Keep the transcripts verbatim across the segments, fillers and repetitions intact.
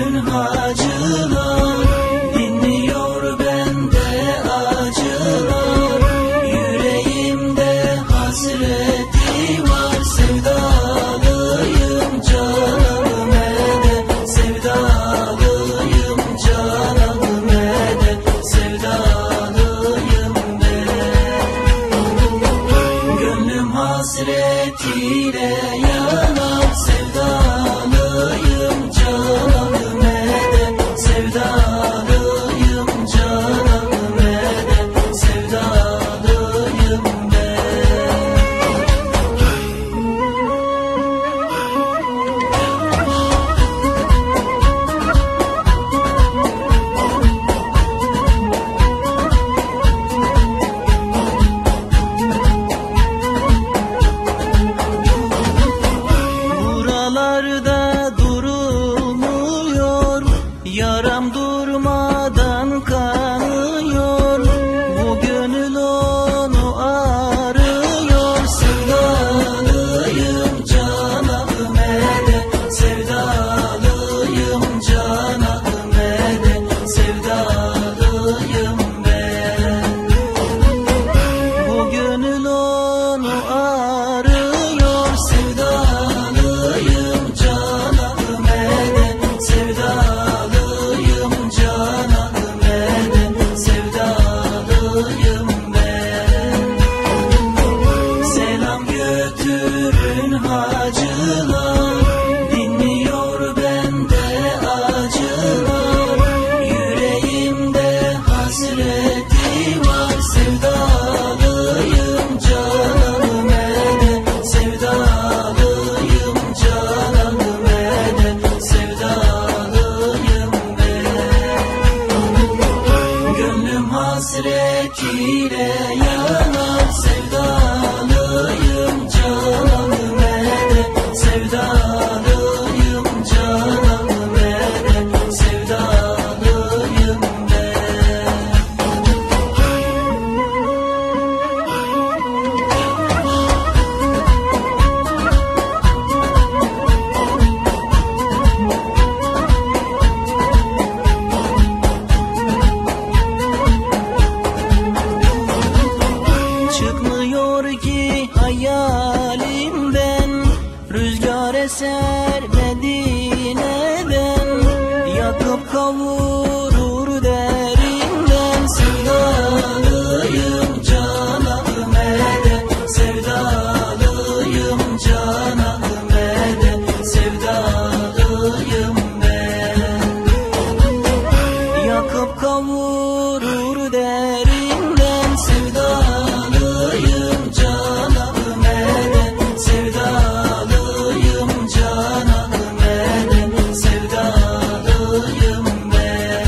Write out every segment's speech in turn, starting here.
götürün hacılar, dinliyor bende acılar. Yüreğimde hasreti var, sevdalıyım canım ede, sevdalıyım canım ede, sevdalıyım ben. Gönlüm hasretiyle yanar, sevdalıyım canım ede, sevdalıyım canım ede, sevdalıyım ben. Buralarda durulmuyor, yaram durmadan kanıyor. Bu gönül onu arıyor, sevdalıyım canım ede, sevdalıyım canım ede, sevdalıyım ben. Bu gönül onu arıyor, sevdalıyım canım ede, sevdalıyım canım ede, sevdalıyım ben. Selam götürün hacılar, dinliyor bende acılar. Yüreğimde hasreti var, sevdalıyım canım ede, sevdalıyım canım ede, sevdalıyım ben. Gönlüm hasretiyle yanar, sevdalıyım canım ede, sevdalıyım canım ede, sevdalıyım ben. Çıkmıyor ki hayalimden, rüzgar eser Medine'den, yakıp kavurur derinden. Sevdalıyım canım ede, sevdalıyım canım ede, sevdalıyım ben. Yakıp kavurur derinden, sevdalıyım canım ede, sevdalıyım canım ede, sevdalıyım ben.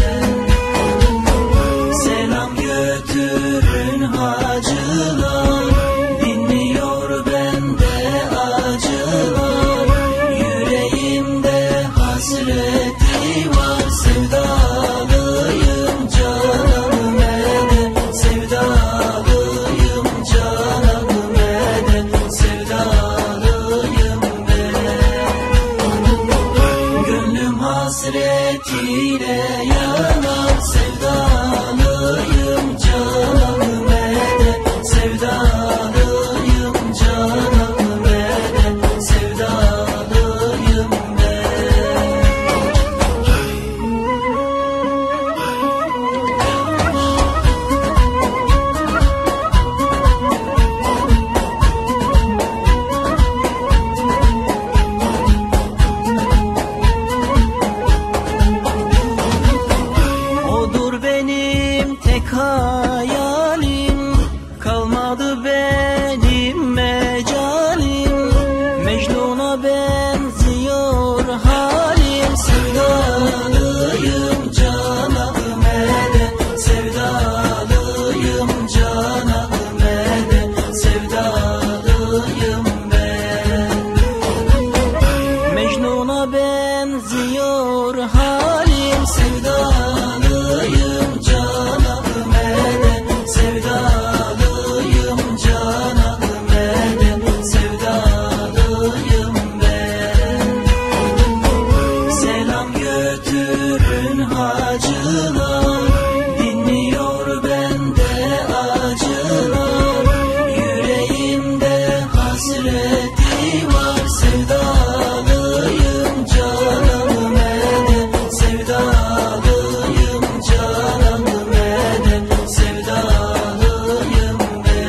ömrün hacılar, dinliyor bende acılar. Yüreğimde hasreti var, sevdalıyım cananım eden, sevdalıyım cananım eden, sevdalıyım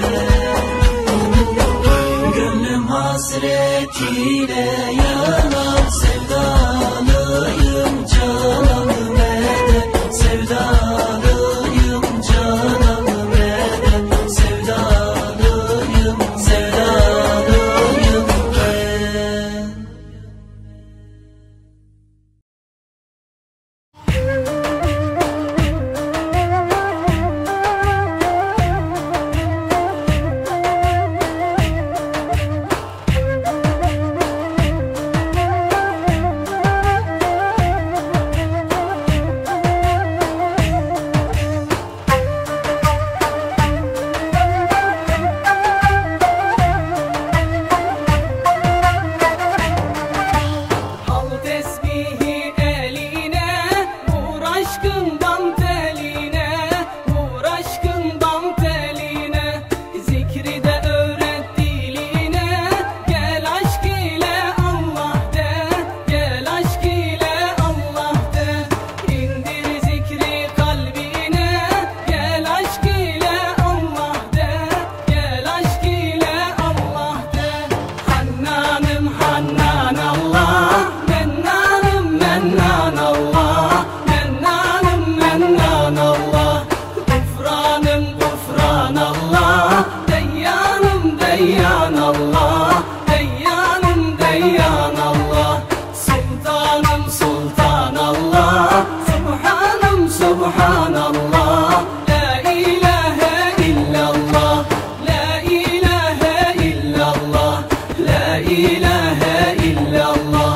ben. Gönlüm hasretiyle yanar, sevdalıyım cananım eden, sevdalıyım cananım eden, sevdalıyım, sevdalıyım ben. Al tesbihi eline, vur aşkından teline, vur aşkından teline. Zikri de öğret diline, gel aşk ile Allah de, gel aşk ile Allah de. İndir zikri kalbine, gel aşk ile Allah de, gel aşk ile Allah de. Hannanım Hannan Allah, Mennanım Mennan Allah, Mennanım Mennan Allah. Gufranım Gufran Allah, Deyyanım Deyyan Allah, Deyyanım Deyyan Allah. Sultanım Sultan Allah, Subhanım Subhan Allah. La ilahe illallah, la ilahe illallah, la ilahe illallah.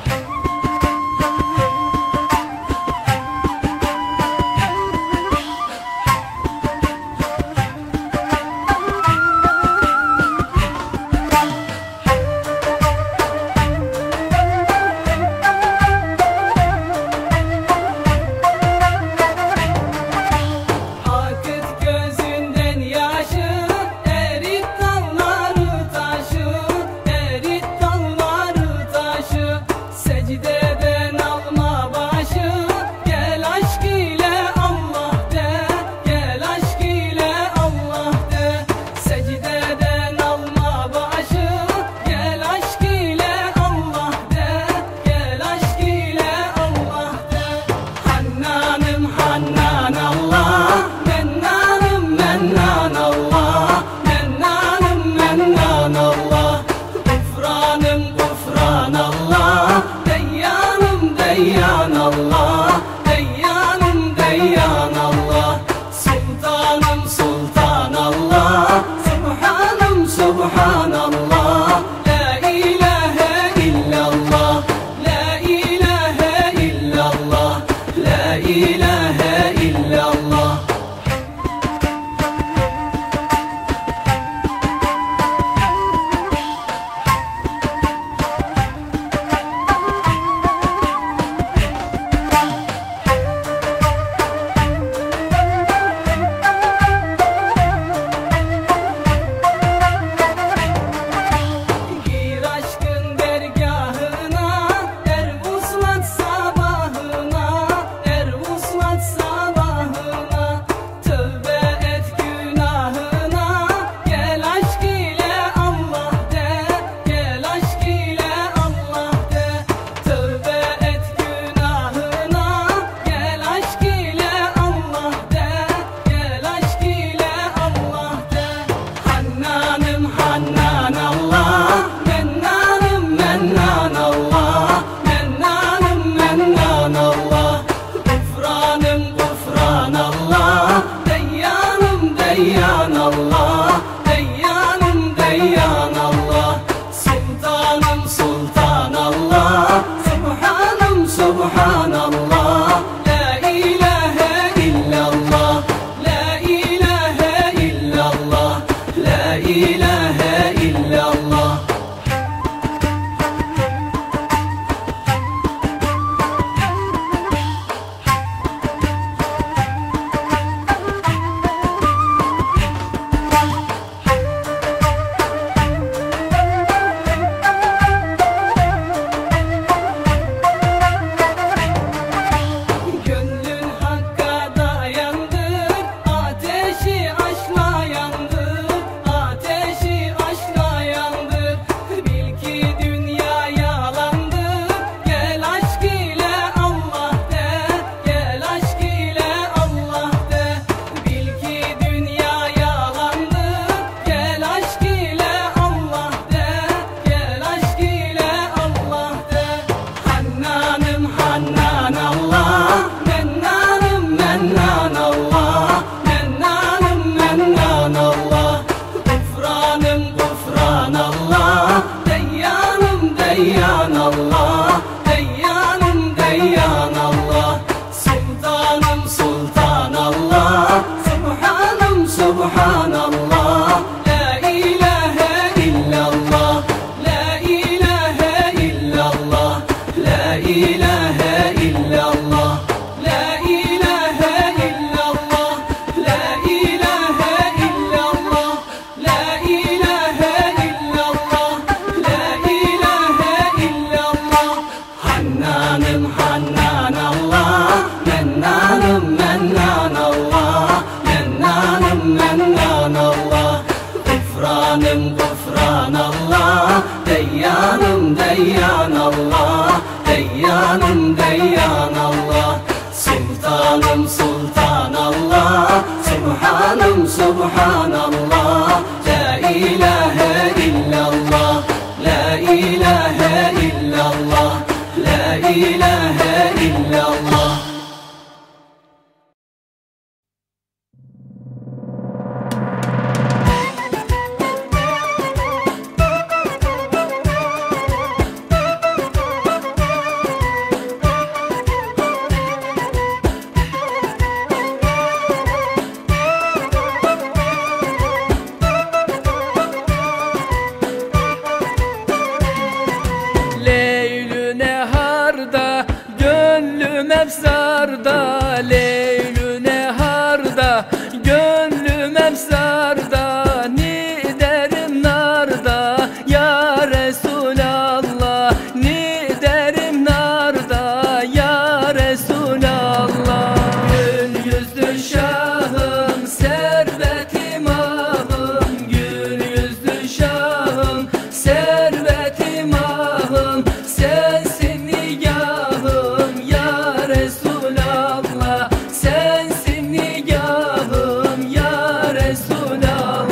Akıt gözünden yaşı, erit dalları taşı, erit dalları taşı. Secdeden alma başı, gel aşk ile Allah de, gel aşk ile Allah de. Secdeden alma başı, gel aşk ile Allah de, gel aşk ile Allah de. Hannanım Hannan Allah, Mennanım Mennan Allah, Mennanım Mennan Allah. Gufranım Gufran Allah, Deyyanım Deyyan Allah, Deyyanım Deyyan Allah. Sultanım Sultan Allah, Subhanım Subhan Allah. La ilahe illallah, la ilahe illallah, la ilahe illallah. Gir aşkın dergahına, er vuslat sabahına, er vuslat sultanım sultanallah, subhanım subhanallah, la ilahe illallah, la ilahe illallah, la ilahe illallah. Leylü neharda gönlüm efsarda, ni derim narda ya Resulallah, ni derim narda ya Resulallah. Gül yüzlü şahım, servet-i mahım, gül yüzlü şahım, servet-i mahım, sensin nigahım ya Resulallah, sensin nigahım ya Resulallah.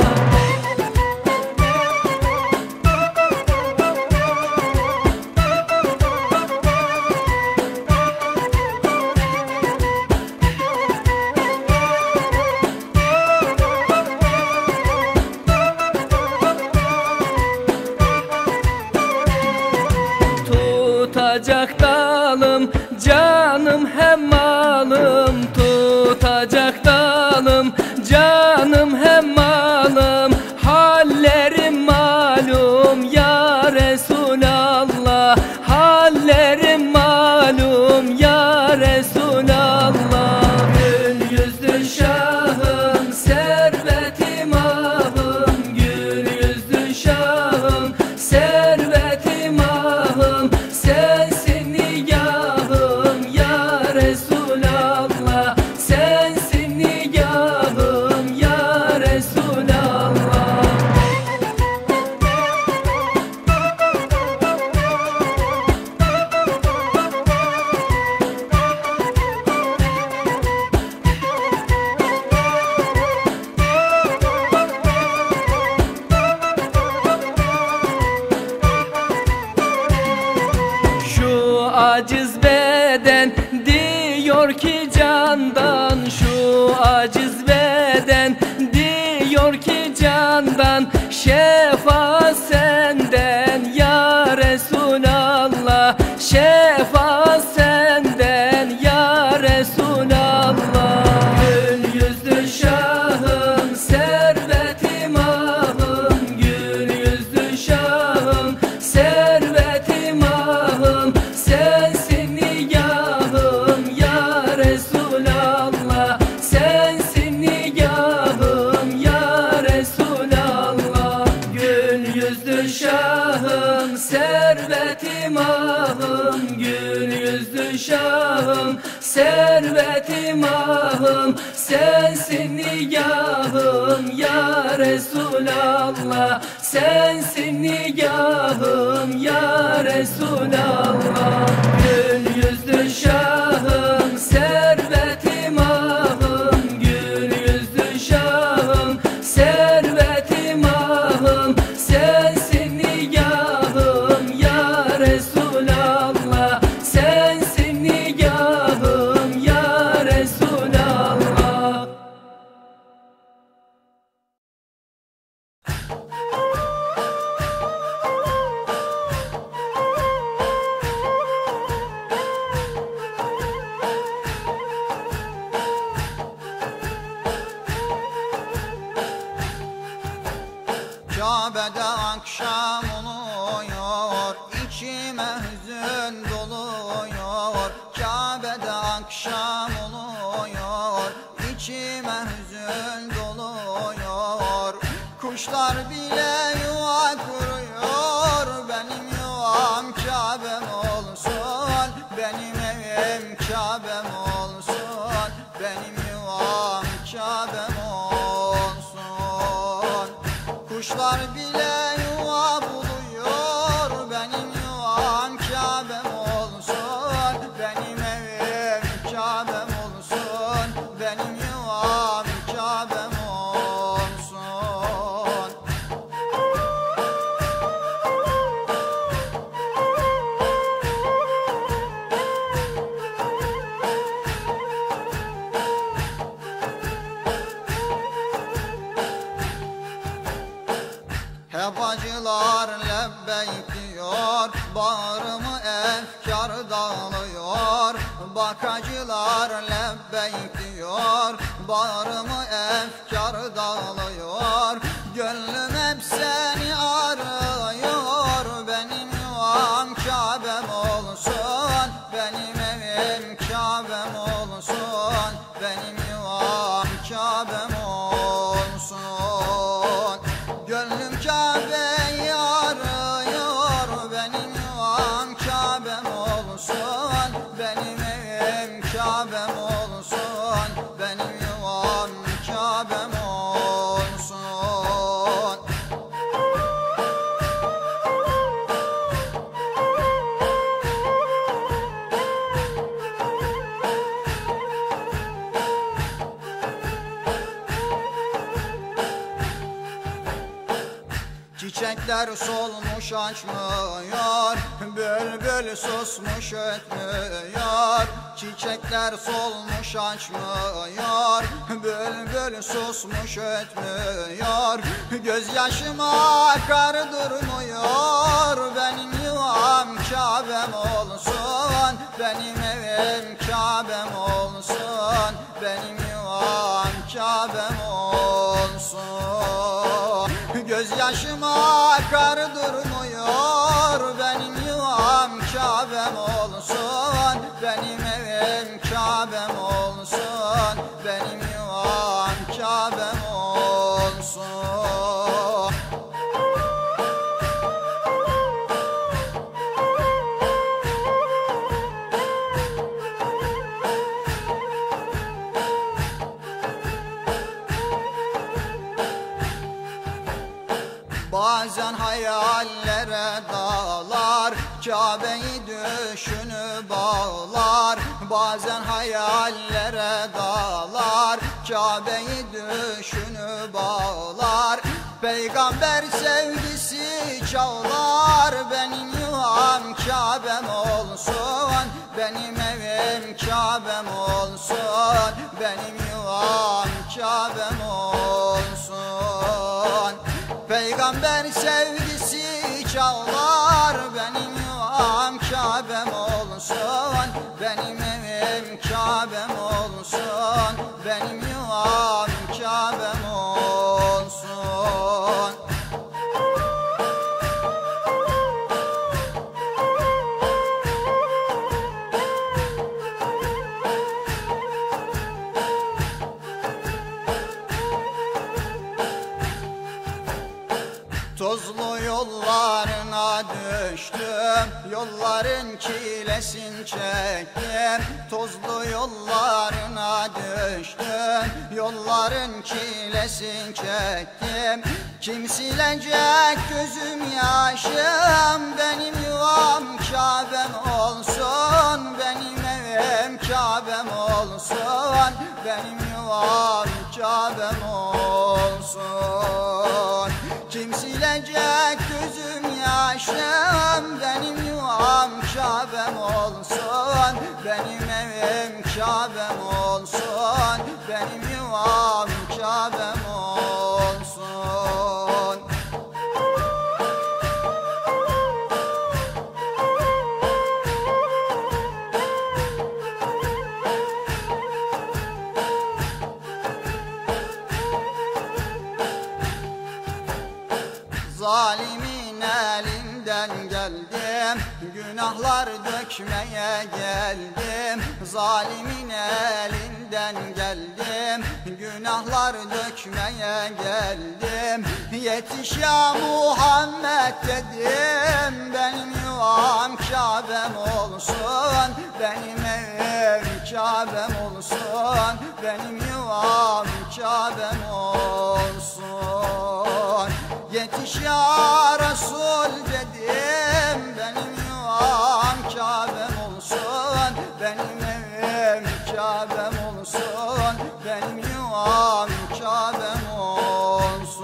Tutacak dalım canım hem malım, tutacak dalım canım hem malım, hallerim malum ya Resulallah, hallerim malum ya Resulallah. Gül yüzlü şahım, servet-i mahım, gül yüzlü şahım, servet-i mahım, sensin nigahım ya Resulallah, sensin nigahım ya Resulallah. Şu aciz beden diyor ki candan, şu aciz beden diyor ki candan, şefaat senden ya Resulallah, şefaat senden ya Resulallah. Gül yüzlü şahım, servet-i mahım, gül yüzlü şahım, servet-i mahım, sensin nigahım ya Resulallah, sensin nigahım ya Resulallah. Gül yüzlü şahım, servet-i mahım, gül yüzlü şahım, servet-i mahım, sensin nigahım ya Resulallah, sensin nigahım ya Resulallah. Gül yüzlü şahım, servet-i mahım, gül yüzlü şahım, servet-i mahım, sensin nigahım ya Resulallah, sensin nigahım ya Resulallah. Kabe'de akşam oluyor, içime hüzün doluyor. Kabe'de akşam oluyor, içime hüzün doluyor. Kuşlar bile yuva kuruyor, benim yuvam Kabe'm olsun, benim evim Kabe'm olsun, benim yuvam Kabe'm olsun. Kuşlar bile yuva buluyor, benim yuvam Kabe'm olsun, benim evim Kabe'm benim yuvam Kabe'm olsun. Hep acılar lebbeyk diyor, bağrımı efkar dağılıyor. Bak acılar lebbeyk diyor, bağrımı efkar dağılıyor. Gönlüm hep seni arıyor, benim yuvam Kabe'm olsun. Benim evim Kabe'm olsun, benim yuvam Kabe'm olsun. Gönlüm Kabe'yi arıyor, benim yuvam Kabe'm olsun. Benim evim Kabe'm olsun, benim yuvam Kabe'm olsun. Çiçekler solmuş açmıyor, bülbül susmuş ötmüyor. Çiçekler solmuş açmıyor, bülbül susmuş ötmüyor. Gözyaşıma akar durmuyor, benim yuvam Kabe'm olsun. Benim evim Kabe'm olsun, benim yuvam Kabe'm olsun. Gözyaşıma akar durmuyor, benim yuvam Kabe'm olsun. Benim evim Kabe'm olsun, benim yuvam Kabe'm olsun. Bazen hayallere dağlar, Kabe'yi düşünüp bağlar. Bazen hayallere dağlar, Kabe'yi düşünüp bağlar. Peygamber sevgisi çağlar, benim yuvam Kabe'm olsun. Benim evim Kabe'm olsun, benim yuvam Kabe'm olsun. Peygamber sevgisi çağlar, benim yuvam Kabe'm olsun. Benim evim Kabe'm olsun, benim yuvam Kabe'm olsun. Tozlu yollarına düştüm, yolların çilesini çektim. Tozlu yollarına düştüm, yolların çilesini çektim. Kim silecek gözüm yaşım, benim yuvam Kabe'm olsun. Benim evim Kabe'm olsun, benim yuvam Kabe'm olsun. Kim silecek gözüm yaşım, benim yuvam Kabe'm olsun. Benim evim Kabe'm olsun, benim yuvam Kabe'm olsun. Zalimin elinden geldim, günahlar dökmeye geldim. Zalimin elinden geldim, günahlar dökmeye geldim. Yetiş ya Muhammed dedim, benim yuvam Kabe'm olsun. Benim evim Kabe'm olsun, benim yuvam Kabe'm olsun. Yetiş ya Resul dedim, benim yuvam Kabe'm olsun. Benim evim Kabe'm olsun, benim yuvam Kabe'm olsun.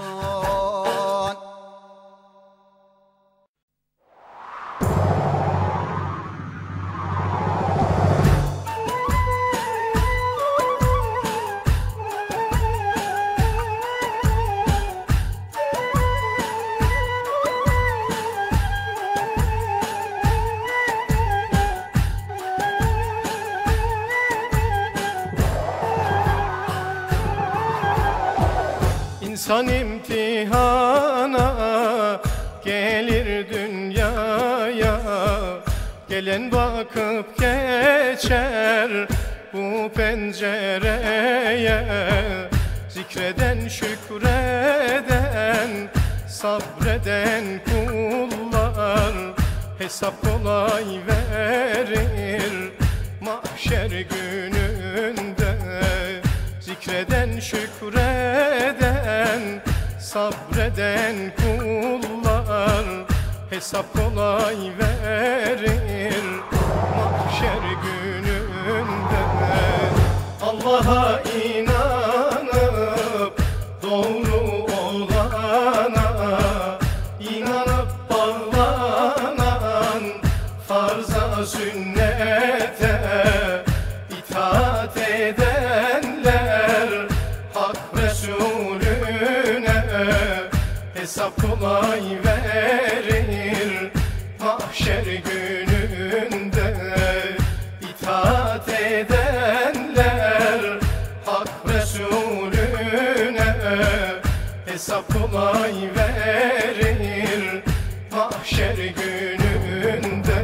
İnsan imtihana gelir dünyaya, gelen bakıp geçer bu pencereye. Zikreden, şükreden, sabreden kullar hesap kolay verir mahşer gününde. Zikreden, şükreden, sabreden kullar hesap kolay verir mahşer gününde. Allah'a inanıp doğru olana, inanıp bağlanan farza sünnete itaat edenler Hak Resulüne hesap kolay verir mahşer gününde. İtaat edenler Hak Resulüne hesap kolay verir mahşer gününde.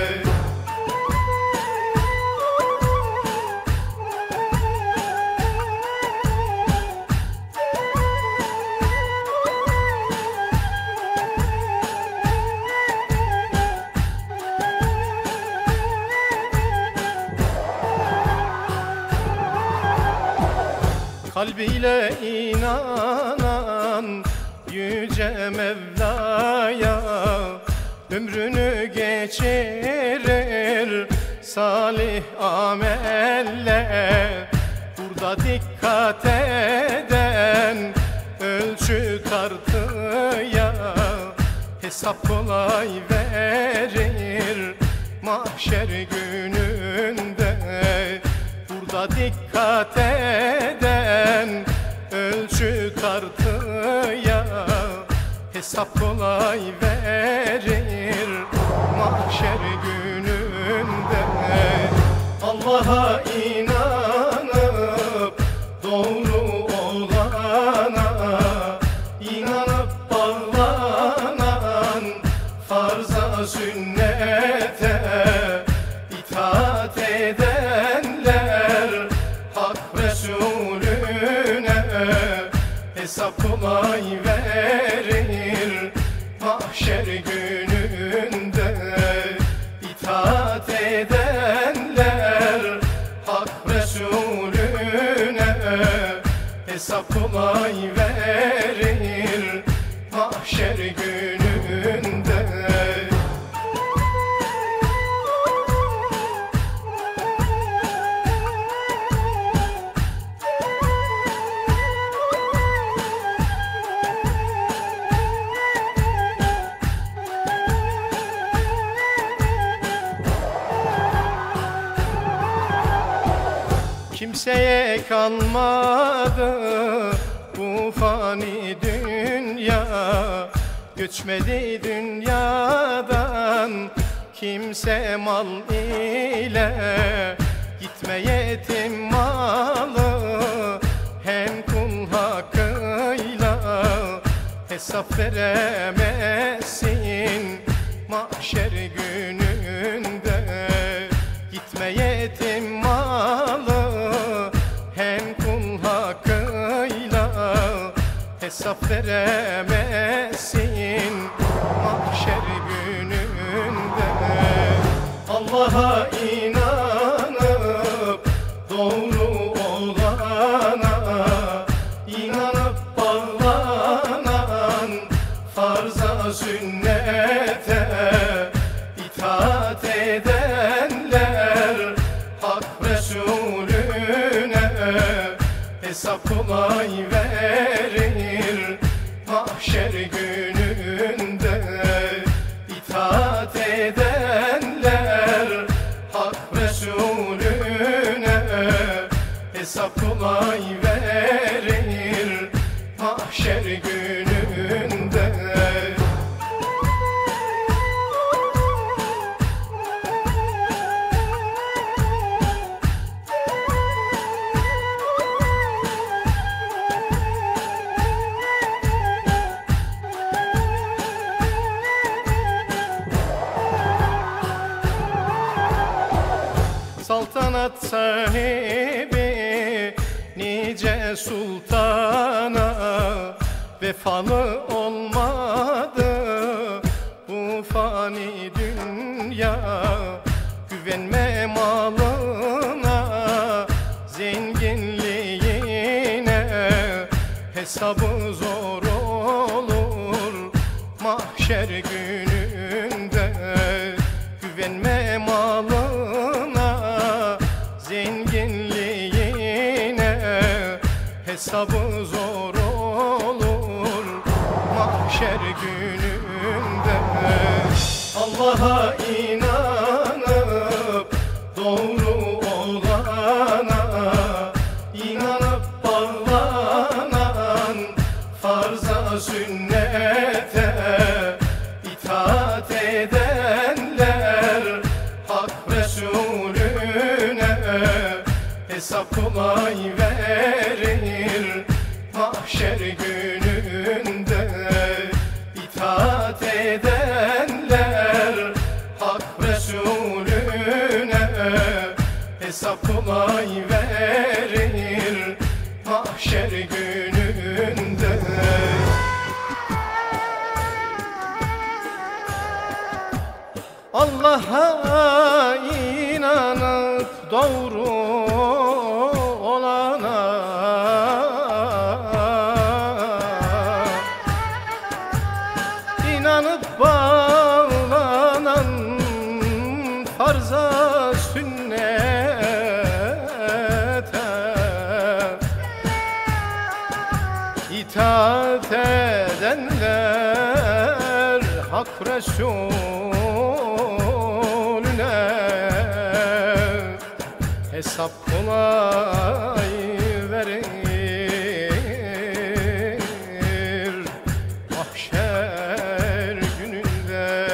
Kalbiyle inanan yüce Mevla'ya ömrünü geçirir salih amelle. Burada dikkat eden ölçü tartıya hesap kolay verir mahşer gününde. Burada dikkat eden ölçü tartıya hesap kolay verir mahşer gününde. Allah'a inanıp doğru olana, inanıp bağlanan farza sünnete itaat edenler Hak Resulüne hesap kolay verir mahşer gününde. İtaat edenler Hak Resulüne hesap kolay verir mahşer gününde. Kimseye kalmadı bu fani dünya, göçmedi dünyadan kimse mal ile. Gitme yetim malı hem kul hakkıyla, hesap veremezsin mahşer gününde. Gitme yetim malı hem kul hakkıyla, hesap veremezsin mahşer gününde. Allah'a inanıp doğru olana, inanıp bağlanan farza sünnete itaat edenler Hak Resulüne hesap kolay verir mahşer gününde. İtaat edenler Hak Resulüne hesap kolay verir mahşer gününde. Saltanat sahibi nice sultana vefalı olmadı bu fani dünya. Güvenme malına, zenginliğine, hesabı zor olur mahşer gününde. Güvenme malına, zenginliğine, hesabı zor olur mahşer gününde. Allah'a inanıp doğru olana, inanıp bağlanan farza sünnete itaat edenler Hak Resulüne hesap kolay verir mahşer gününde. İtaat edenler Hak Resulüne hesap kolay verir mahşer gününde. Allah'a inanıp doğru olana, inanıp bağlanan farza sünnete itaat edenler Hak Resulüne hesap kolay verir mahşer gününde.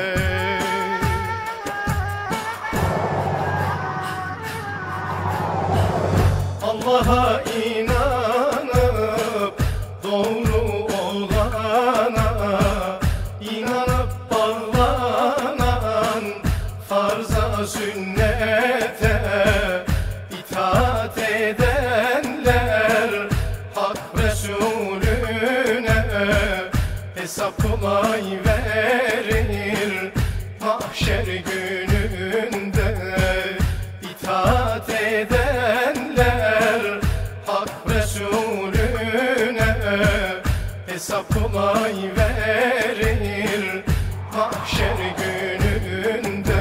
Allah'a inanıp doğru olana, inanıp bağlanan farza sünnete itaat edenler Hak Resulüne hesap kolay verir mahşer gününde. İtaat edenler Hak Resulüne hesap kolay verir mahşer gününde.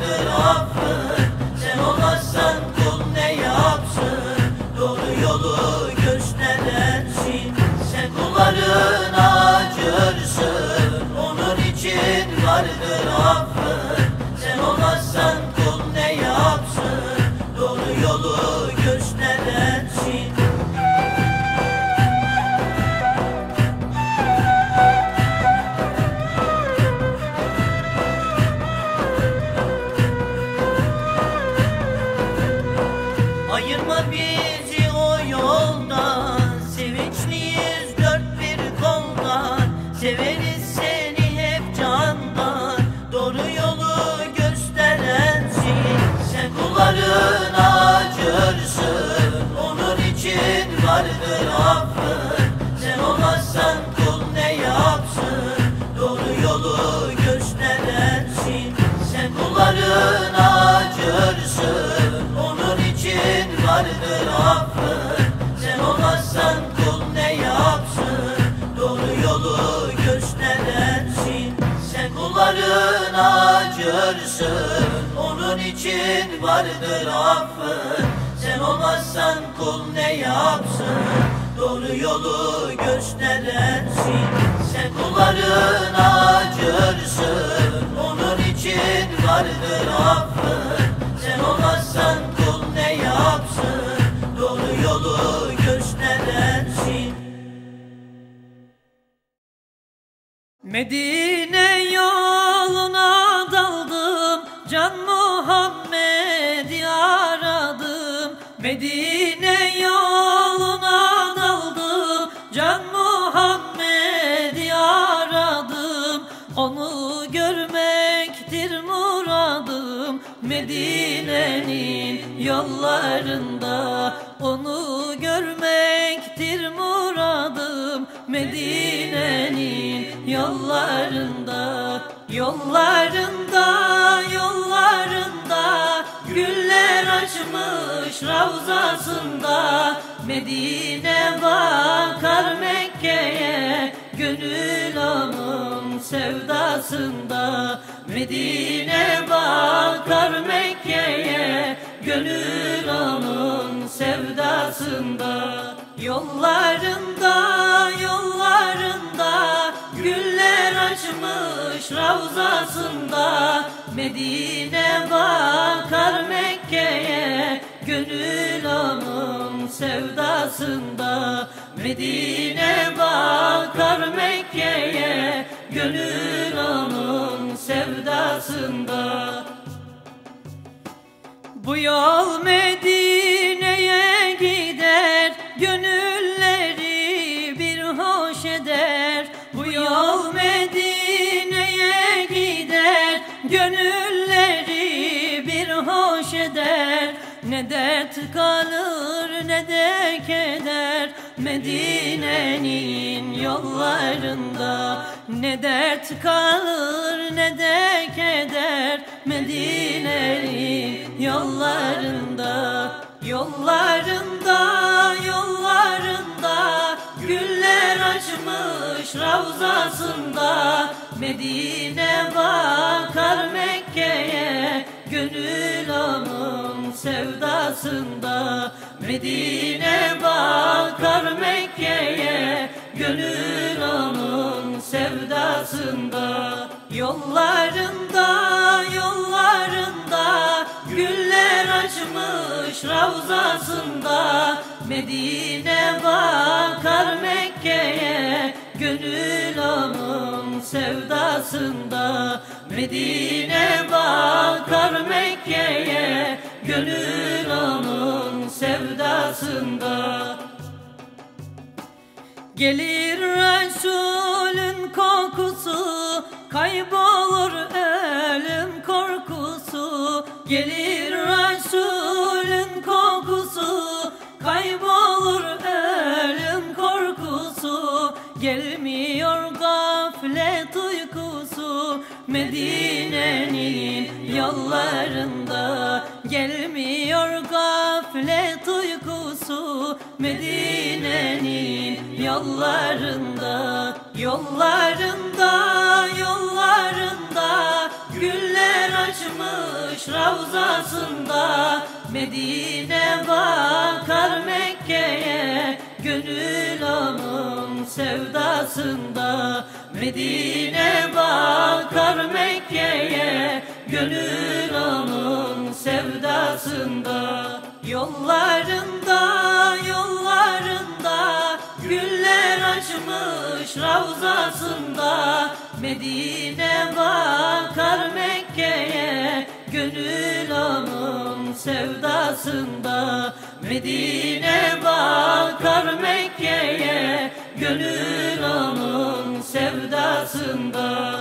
vardır affın. Sen olmazsan kul ne yapsın? Doğru yolu gösterensin. Sen kulların acırsın, onun için vardır affın. Sen olmazsan kul ne yapsın? Doğru yolu gösterensin. Ayırma bizi o yoldan, sevinçliyiz dört bir koldan. Severiz seni hep candan, doğru yolu gösterensin. Sen kulların acırsın, onun için vardır affın. Sen olmazsan kul ne yapsın? Doğru yolu gösterensin. Sen kulların acırsın, onun için vardır affın. Sen olmazsan kul ne yapsın? Doğru yolu gösterensin. Sen kulların acırsın, onun için vardır affın. Sen olmazsan kul ne yapsın? Doğru yolu gösterensin. Sen kulların acırsın, onun için vardır affın. Sen olmazsan kul ne yapsın? Doğru yolu gösterensin. Medine yoluna daldım, Can Muhammed'i aradım. Medine yoluna daldım, Can Muhammed'i aradım. Onu görmektir muradım, Medine'nin yollarında. Onu görmektir muradım, Medine'nin yollarında. Yollarında, yollarında güller açmış ravzasında. Medine bakar Mekke'ye, gönül onun sevdasında. Medine bakar Mekke'ye, gönül onun sevdasında. Yollarında, yollarında güller açmış ravzasında. Medine bakar Mekke'ye, gönül onun sevdasında. Medine bakar Mekke'ye, gönül onun sevdasında. Bu yol Medine'ye gider, gönülleri bir hoş eder. Bu yol Medine'ye gider, gönülleri bir hoş eder. Ne dert kalır ne de keder, Medine'nin yollarında. Ne dert kalır ne de keder, Medine'nin yollarında. Yollarında, yollarında güller açmış ravzasında. Medine bakar Mekke'ye, gönül onun sevdasında. Medine bakar Mekke'ye, gönül onun sevdasında. Yollarında, yollarında güller açmış ravzasında. Medine bakar Mekke'ye, gönül onun sevdasında. Medine bakar Mekke'ye, gönül onun sevdasında. Gelir Resulün kokusu, kaybolur ölüm korkusu. Gelir Resulün kokusu, kaybolur ölüm korkusu. Gelmiyor gaflet uykusu, Medine'nin yollarında. Gelmiyor gaflet uykusu, Medine'nin yollarında. Yollarında, yollarında güller açmış açmış Ravzasında, Medine bakar Mekke'ye, gönül onun sevdasında. Medine bakar Mekke'ye, gönül onun sevdasında. Yollarında, yollarında güller açmış Ravzasında, Medine bakar Mekke'ye, gönül onun sevdasında. Medine bakar Mekke'ye, gönül onun sevdasında.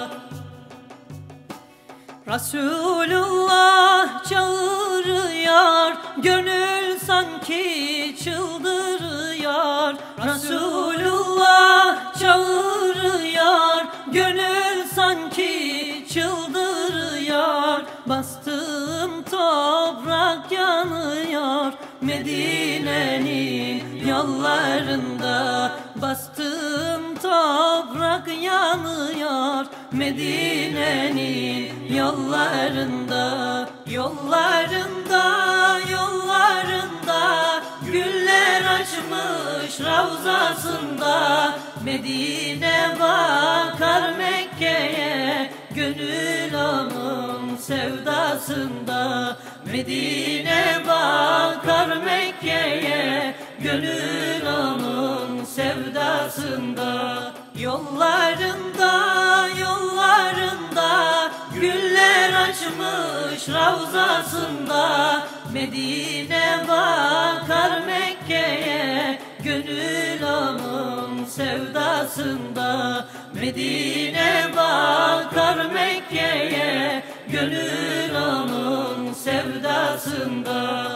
Resulullah çağırıyor, gönül sanki çıldırıyor. Resulullah çağırıyor, gönül sanki çıldırıyor. Bastığım toprak yanıyor Medine'nin yollarında. Bastığım toprak yanıyor Medine'nin yollarında. Yollarında, yollarında güller açmış Ravzasında, Medine bakar Mekke'ye, gönül onun sevdasında. Medine bakar Mekke'ye, gönül onun sevdasında. Yollarında, yollarında güller açmış Ravzasında, Medine bakar Mekke'ye, gönül onun sevdasında. Medine bakar Mekke'ye, gönül onun sevdasında.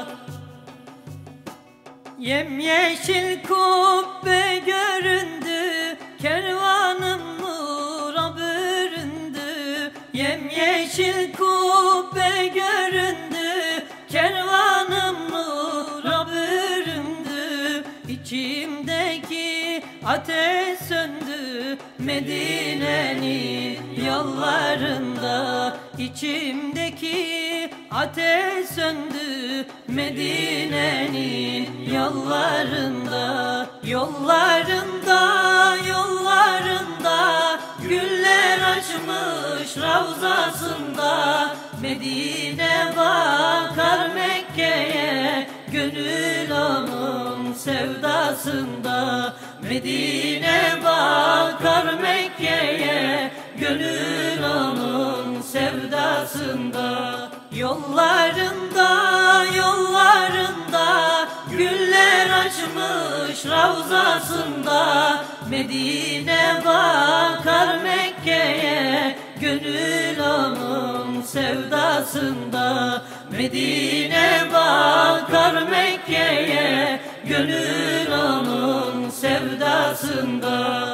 Yemyeşil kubbe göründü, kervanım nura büründü. Yemyeşil kubbe göründü, kervanım nura büründü. İçimdeki ateş söndü Medine'nin yollarında. İçimdeki ateş söndü Medine'nin yollarında. Yollarında, yollarında güller açmış Ravzasında, Medine bakar Mekke'ye, gönül onun sevdasında. Medine bakar Mekke'ye, gönül onun sevdasında. Yollarında, yollarında güller açmış Ravzasında, Medine bakar Mekke'ye, gönül onun sevdasında. Medine bakar Mekke'ye, gönül onun sevdasında.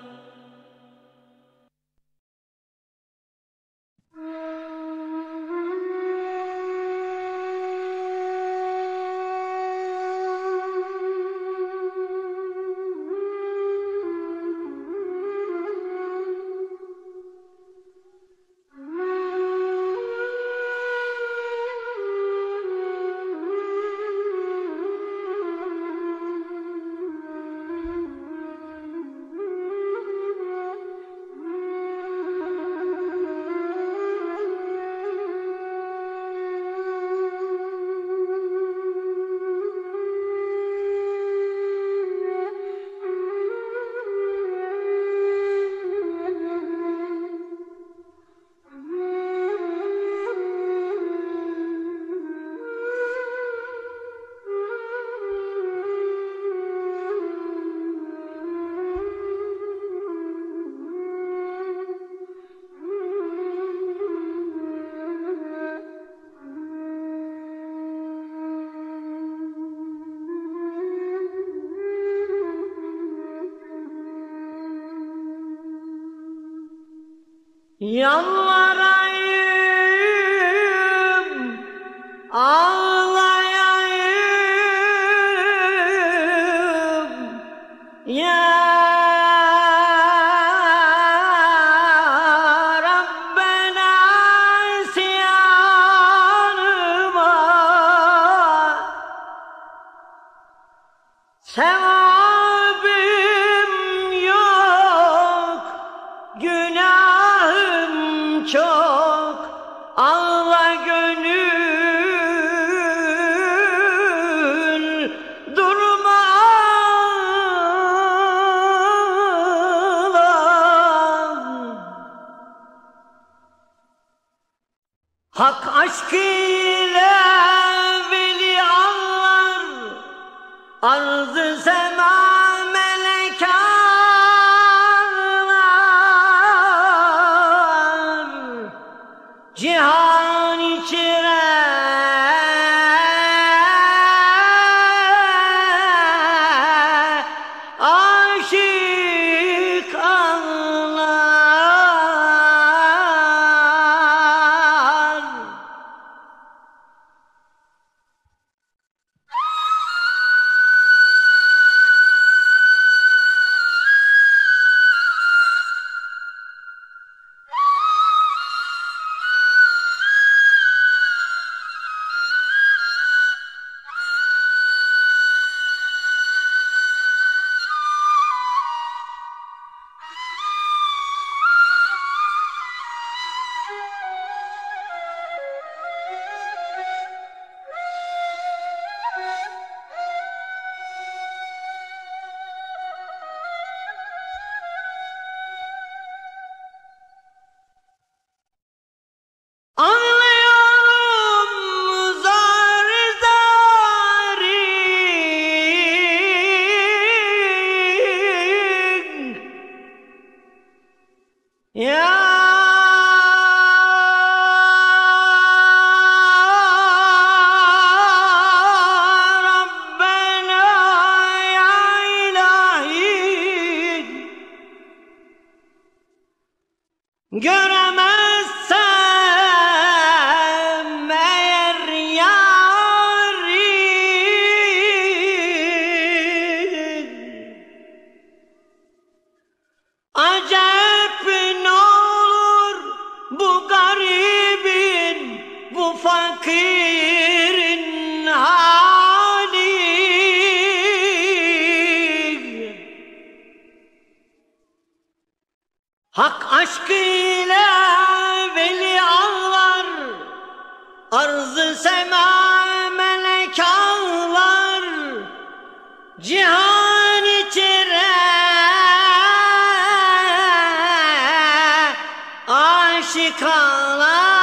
Yalvarayım, ağlayayım, ya Rabbena isyan günahım çok, ağla gönül, durma ağla. Hak aşkıyla veli ağlar, arz-ı sema melek ağlar, cihan içire aşık ağlar. Anlıyorum zar zarin, ya Rabbena ya ilahi, göremezsem eğer yâri, acep ne olur bu garibin, bu fakirin hali. Hak aşkıyla veli ağlar, arz-ı sema melek ağlar, cihan içire aşık ağlar.